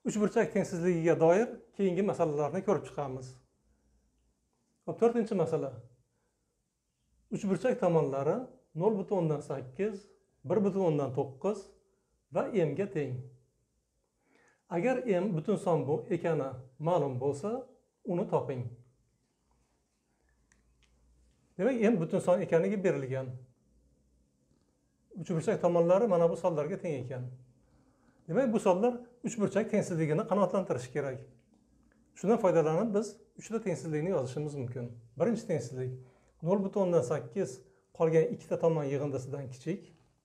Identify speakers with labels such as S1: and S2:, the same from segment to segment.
S1: Uchburchak tengsizligiga doir keyingi masalalarni ko'rib chiqamiz. 4-chi masala. Uchburchak tomonlari 0,8, 1,9 va m ga teng. Agar m butun son ekani ma'lum bo'lsa, uni toping. Demak, m butun son ekanligi berilgan. Uchburchak tomonlari mana bu sonlarga teng ekan. Demak, bu sonlar uchburchak tengsizligini qanoatlantirishi kerak. Shundan foydalanib biz uchta tengsizlikni yozishimiz mumkin. Birinchi tengsizlik 0,8 qolgan ikkita tomon yig'indisidan kichik.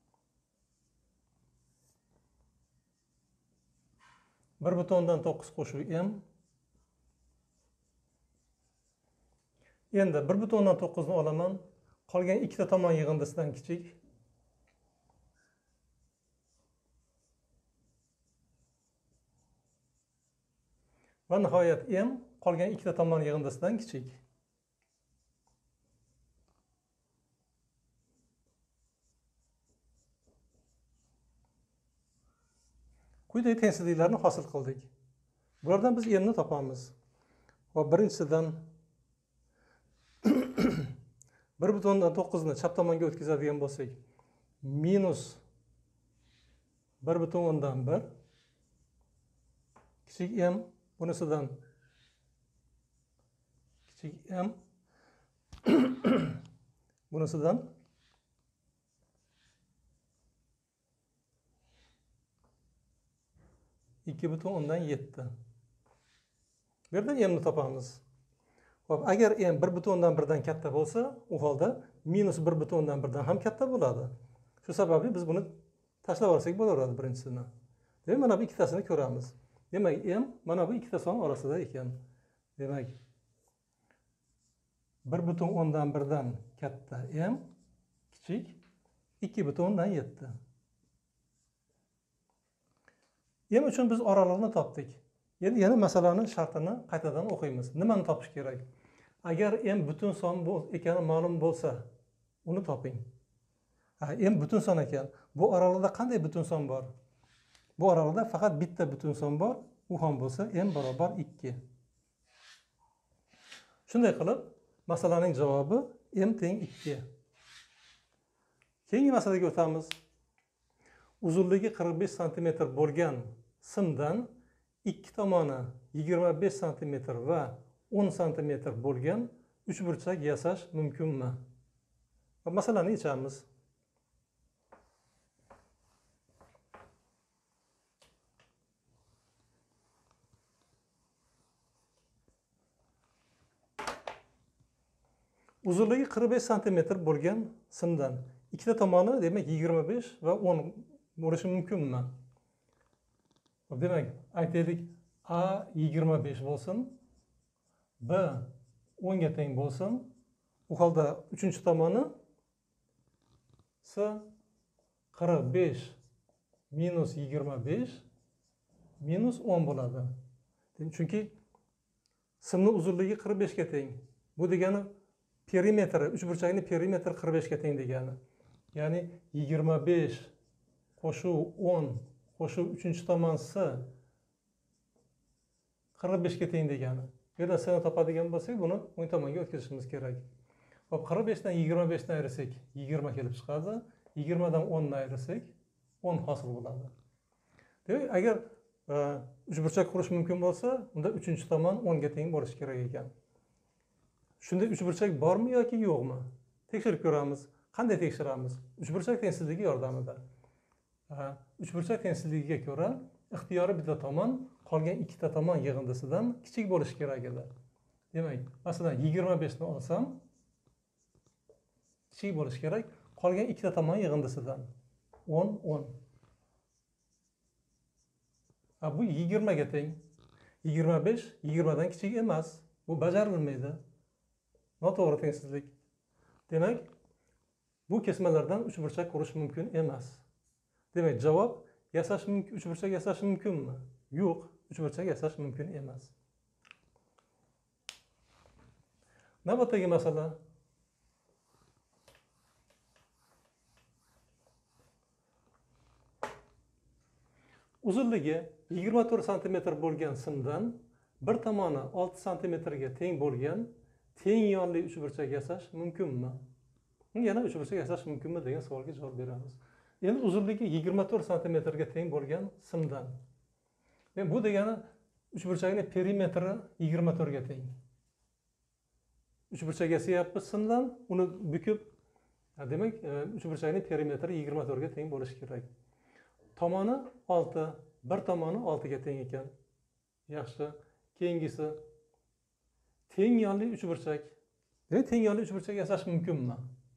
S1: Bir butondan 9 qo'shuv m. Endi 1,9 ni olaman. Qolgan ikkita tomon yig'indisidan kichik. Va nihoyat m qolgan ikkita tomon yig'indisidan kichik. Quyidagi tengsizliklarni hosil qildik. Bulardan biz mni topamiz. Va birinchisidan 1,9 ni chap tomonga o'tkazadigan bo'lsak, minus 1,1 kichik m, bunisidan kichik m, bunisidan ikki butun o'ndan 7. Bu yerda mni topamiz. Hop, agar m 1,1 dan katta bo'lsa, u holda minus 1,1 dan ham katta bo'ladi. Shu sababli biz buni tashlab olsak bo'laveradi birinchisini. Demak, mana bu ikkitasini ko'ramiz. Demak, m mana bu ikkita son orasida ekan. Demak, 1,1 dan katta m, kichik 2,7. M uchun biz oralig'ini topdik. Endi yana masalaning shartini qaytadan o'qiymiz. Nimani topish kerak? Agar m butun son ekani ma'lum bo'lsa, uni toping. M butun son ekan. Bu oralig'ida qanday butun son bor? Bu oralig'ida faqat bitta butun son bor. U ham bo'lsa m barobar 2. Shunday qilib, masalaning javobi m teng 2. Keyingi masalaga o'tamiz. Uzunligi 45 cm bo'lgan simdan ikki tomoni 25 cm va 10 cm bo'lgan uchburchak yasash mumkinmi? Va masalani yechamiz. Uzunligi 45 cm bo'lgan simdan ikkita tomoni demak 25 va 10 bo'lishi mumkinmi? Demak, aytaylik A 25 bo'lsin, B 10 ga teng bo'lsin. U holda uchinchi tomoni S 45 minus 25 minus 10 bo'ladi. Chunki simning uzunligi 45 ga teng. Bu degani perimetri, uchburchakning perimetri 45 ga teng degani. Ya'ni 25 qo'shuv 10 qo'shuv uchinchi tomon S 45 ga teng degani. Bu yerda s'ni topadigan bo'lsak, buni o'ng tomonga o'tkazishimiz kerak. Hop, 45 dan 25 dan ayirsak 20 kelib chiqadi. 20 dan 10 ni ayirsak 10 hosil bo'ladi. Demak, agar uchburchak qurish mumkin bo'lsa, unda uchinchi tomon 10 ga teng bo'lishi kerak ekan. Shunday uchburchak bormi yoki yo'qmi? Tekshirib ko'ramiz. Qanday tekshiramiz? Uchburchak tengsizligi yordamida. Uchburchak tengsizligiga ko'ra ixtiyoriy bitta tomon qolgan ikkita tomon yig'indisidan kichik bo'lishi kerak edi. Demak, masalan 25 ni olsam kichik bo'lishi kerak qolgan ikkita tomon yig'indisidan 10 10. Bu 20 ga teng. 25 20 dan kichik emas. Bu bajarilmaydi. Noto'g'ri tengsizlik. Demak, bu kesmalardan uchburchak qurish mumkin emas. Demak, javob uchburchak yasash mumkinmi? Yo'q, uchburchak yasash mumkin emas. Navbatdagi masala. uzunligi 24 santimetr bo'lgan simdan bir tomoni 6 santimetrga teng bo'lgan teng yonli uchburchak yasash mumkinmi? Yana uchburchak yasash mumkinmi degan savolga javob beramiz. Endi uzunligi 24 santimetrga teng bo'lgan simdan. Bu degani uchburchakning perimetri 24 ga teng. Uchburchak yasayapmiz simdan, uni bukib, demak, uchburchakning perimetri 24 ga teng bo'lishi kerak. Tomoni 6, bir tomoni 6 ga teng ekan. Yaxshi. Keyingisi teng yonli uchburchak. Teng yonli uchburchak yasash mumkinmi?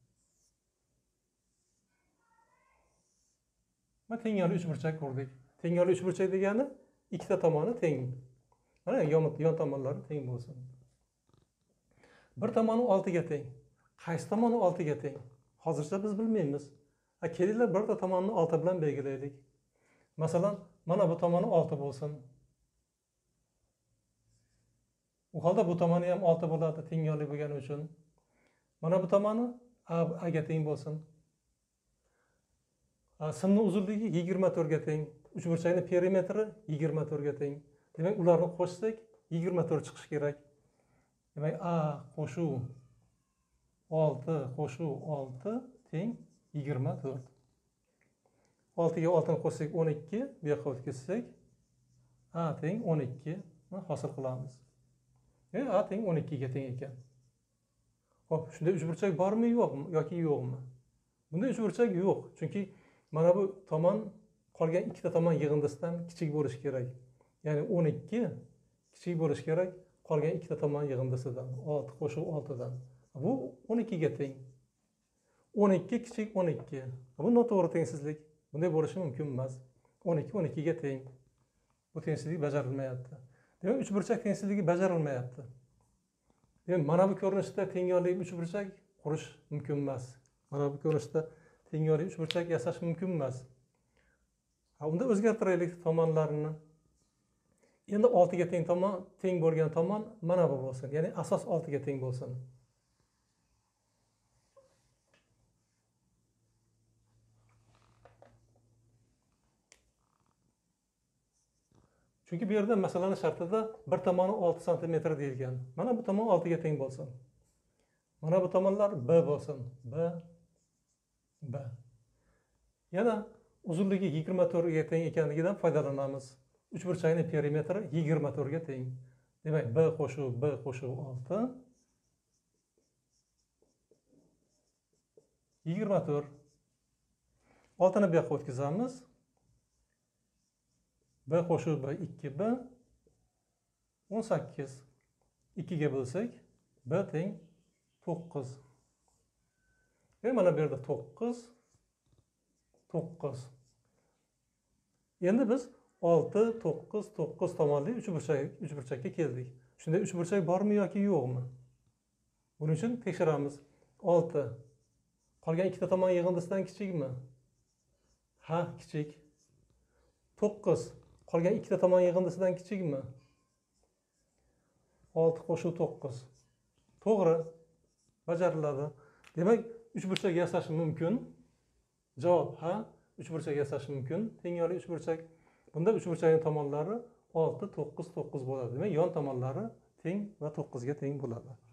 S1: Teng yonli uchburchak ko'rdik. Teng yonli uchburchak degani ikkita tomoni teng. Mana yon tomonlari teng bo'lsin. Bir tomoni 6 ga teng. Qaysi tomoni 6 ga teng? Hozircha biz bilmaymiz. Kelinglar birta tomonni 6 bilan belgilaylik. Masalan, mana bu tomoni 6 bo'lsin. U holda bu tomoni ham 6 bo'ladi, teng yonli bo'lgani uchun. Mana bu tomoni A ga teng bo'lsin. Simning uzunligi 24 ga teng. Uchburchakning perimetri 24 ga teng. Demak, ularni qo'shsak 24 chiqishi kerak. Demak, A qo'shuv 6 qo'shuv 6 teng 24. 6 ga 6 ni qo'shsak 12, bu yoqqa o'tkazsak A teng 12 ni hosil qilamiz. A teng 12 ga teng ekan. Xo'p, shunda uchburchak bormi yo'qmi yoki yo'qmi? Bunda uchburchak yo'q, chunki mana bu tomon qolgan ikkita tomon yig'indisidan kichik bo'lishi kerak. Ya'ni 12 kichik bo'lishi kerak qolgan ikkita tomon yig'indisidan, 6 qo'shib 6 dan. Bu 12 ga teng. 12 kichik 12. Bu noto'g'ri tengsizlik. Bunday bo'lishi mumkin emas. 12 12 ga teng. Bu tengsizlik bajarilmayapti. Demak, uchburchak tengsizligi bajarilmayapti. Demak, mana bu ko'rinishda teng yonli uchburchak qurish mumkin emas. Mana bu ko'rinishda teng yonli uchburchak yasash mumkin emas. Unda o'zgartiraylik tomonlarini. Endi 6 ga teng bo'lgan tomon mana bu bo'lsin. Ya'ni asos 6 ga teng bo'lsin. Chunki bu yerda masalani shartida bir tomoni 6 santimetr deyilgan. Mana bu tomon 6 ga teng bo'lsin. Mana bu tomonlar B bo'lsin. B. Yana uzunligi 24 ga teng ekanligidan foydalanamiz. Uchburchakning perimetri 24 ga teng. Demak, B qo'shuv 6 24. 6 ni bu yoqqa o'tkazamiz. B qo'shib B 2B 18. 2 ga bo'lsak B teng 9. Mana bu yerda 9. Endi biz 6 9 9 tomonli uchburchakka keldik. Shunda uchburchak bormi yoki yo'qmi? Buning uchun tekshiramiz. 6 qolgan ikkita tomon yig'indisidan kichikmi? Ha, kichik. 9 qolgan ikkita tomon yig'indisidan kichikmi? 6 qo'shib 9. To'g'ri. Bajariladi. Demak, uchburchak yasash mumkin. Javob ha, uchburchak yasash mumkin. Teng yonli uchburchak. Bunda uchburchakning tomonlari 6 9 9 bo'ladi. Demak, yon tomonlari teng va 9 ga teng bo'ladi.